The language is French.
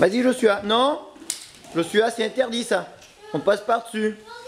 Vas-y Joshua. Non, Joshua, c'est interdit ça. On passe par-dessus.